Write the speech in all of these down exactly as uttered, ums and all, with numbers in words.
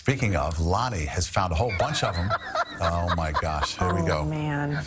Speaking of, Lonnie has found a whole bunch of them. Oh, my gosh. Here oh, we go. Oh, man.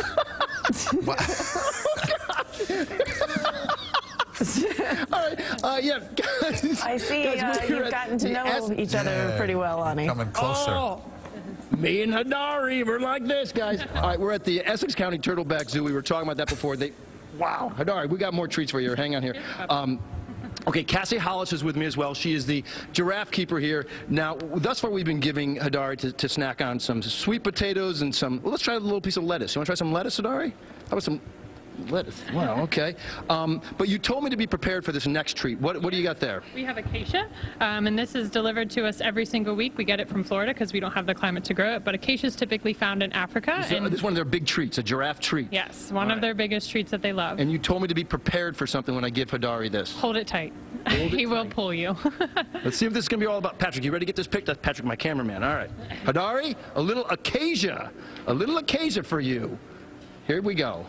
All right, uh, yeah, guys. I see guys, uh, you've gotten to know S each other yeah, pretty well, Lonnie. Coming closer. Oh, me and Hadari, we're like this, guys. All right, we're at the Essex County Turtleback Zoo. We were talking about that before. They, wow, Hadari, we got more treats for you. Hang on here. Um, Okay, Cassie Hollis is with me as well. She is the giraffe keeper here. Now, thus far we've been giving Hadari to, to snack on some sweet potatoes and some, well, let's try a little piece of lettuce. You want to try some lettuce, Hadari? How about some lettuce? Wow, okay. Um, but you told me to be prepared for this next treat. What, what do you got there? We have acacia, um, and this is delivered to us every single week. We get it from Florida because we don't have the climate to grow it, but acacia is typically found in Africa. So, and this is one of their big treats, a giraffe treat. Yes, one All of right. their biggest treats that they love. And you told me to be prepared for something when I give Hadari this. Hold it tight. Hold it he will tight. pull you. Let's see if this is going to be all about Patrick. You ready to get this picked? That's Patrick, my cameraman. All right. Hadari, a little acacia. A little acacia for you. Here we go.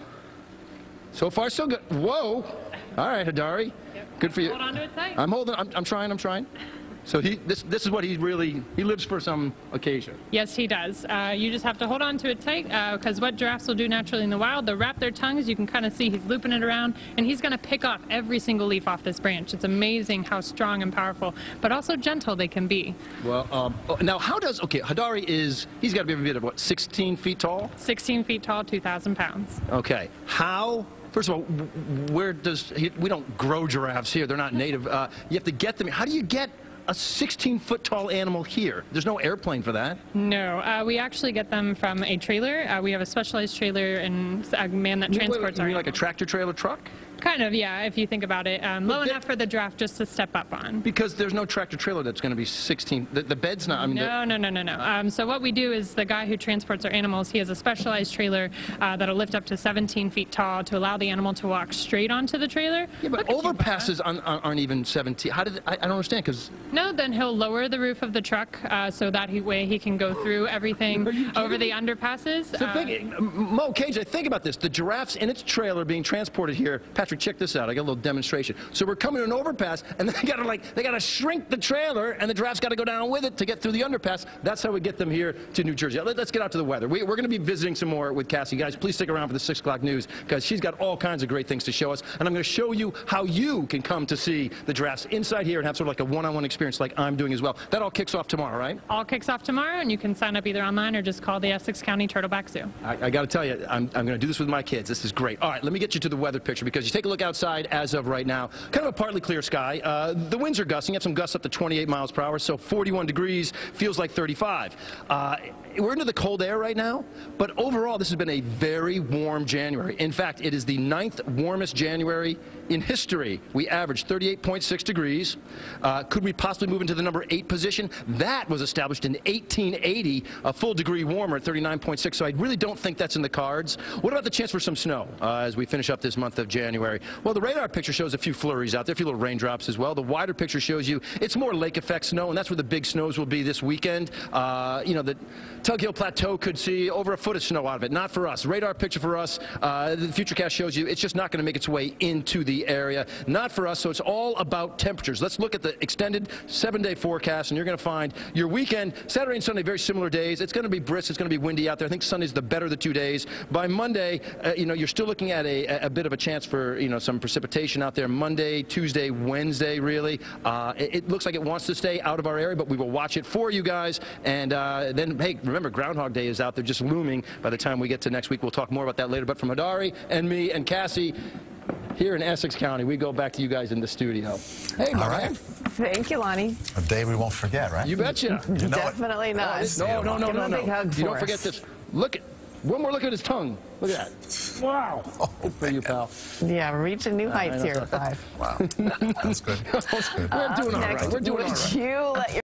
So far, so good. Whoa. All right, Hadari. Yep. Good for you. Hold on to it tight. I'm holding. I'm, I'm trying. I'm trying. So he, this, this is what he really, he lives for some acacia. Yes, he does. Uh, you just have to hold on to it tight because uh, what giraffes will do naturally in the wild, they'll wrap their tongues. You can kind of see he's looping it around, and he's going to pick off every single leaf off this branch. It's amazing how strong and powerful, but also gentle they can be. Well, um, oh, now how does, okay, Hadari is, he's got to be every bit of what, sixteen feet tall? sixteen feet tall, two thousand pounds. Okay. How, first of all, where does, he, we don't grow giraffes here. They're not native. Uh, you have to get them. How do you get a sixteen foot tall animal here? There's no airplane for that. No, uh, we actually get them from a trailer. Uh, we have a specialized trailer and a man that Wait, transports wait, wait, our you mean like a animals. tractor trailer truck? Kind of, yeah, if you think about it. Um, low they- enough for the giraffe just to step up on. Because there's no tractor trailer that's going to be sixteen. The, the bed's not. I mean, No, no, no, no, no. Um, so what we do is the guy who transports our animals, he has a specialized trailer uh, that'll lift up to seventeen feet tall to allow the animal to walk straight onto the trailer. yeah, but Look at you, overpasses aren't, aren't even seventeen. How did I, I don't understand? Because Bubba. No, then he'll lower the roof of the truck uh, so that he, way he can go through everything over the underpasses. so Uh, think, Mo K J, think about this. The giraffe's in its trailer being transported here. Patrick, check this out. I got a little demonstration. So we're coming to an overpass, and they got to like they got to shrink the trailer, and the giraffe's got to go down with it to get through the underpass. That's how we get them here to New Jersey. Let, let's get out to the weather. We, we're going to be visiting some more with Cassie. Guys, please stick around for the six o'clock news because she's got all kinds of great things to show us, and I'm going to show you how you can come to see the giraffes inside here and have sort of like a one-on-one experience like I'm doing as well. That all kicks off tomorrow, right? all kicks off tomorrow, and you can sign up either online or just call the Essex County Turtleback Zoo. I, I got to tell you, I'm, I'm going to do this with my kids. This is great. All right, let me get you to the weather picture because you take a look outside as of right now. Kind of a partly clear sky. Uh, the winds are gusting. You have some gusts up to twenty-eight miles per hour, so forty-one degrees feels like thirty-five. Uh, we're into the cold air right now, but overall this has been a very warm January. In fact, it is the ninth warmest January in history. We averaged thirty-eight point six degrees. Uh, could we possibly move into the number eight position? That was established in eighteen eighty, a full degree warmer at thirty-nine point six, so I really don't think that's in the cards. What about the chance for some snow uh, as we finish up this month of January? Well, the radar picture shows a few flurries out there, a few little raindrops as well. The wider picture shows you it's more lake effect snow, and that's where the big snows will be this weekend. Uh, you know, the Tug Hill Plateau could see over a foot of snow out of it. Not for us. Radar picture for us, uh, the Futurecast shows you it's just not going to make its way into the area. Not for us, so it's all about temperatures. Let's look at the extended seven-day forecast, and you're going to find your weekend, Saturday and Sunday, very similar days. It's going to be brisk. It's going to be windy out there. I think Sunday's the better of the two days. By Monday, uh, you know, you're still looking at a, a bit of a chance for, you know, some precipitation out there. Monday, Tuesday, Wednesday, really. Uh, it, it looks like it wants to stay out of our area, but we will watch it for you guys. And uh, then, hey, remember, Groundhog Day is out there just looming. By the time we get to next week, we'll talk more about that later. But from Hadari and me and Cassie here in Essex County, we go back to you guys in the studio. Hey, All right. Thank you, Lonnie. A day we won't forget, right? You betcha. You know Definitely it. not. No, no, no, Give no, him a big no. hug You for don't forget us. this. Look at, one more look at his tongue. Look at that. Wow. Good for you, pal. Yeah, reaching new heights here at five. Wow. That's good. That's good. We're doing all right. Next, We're doing all would right. you let your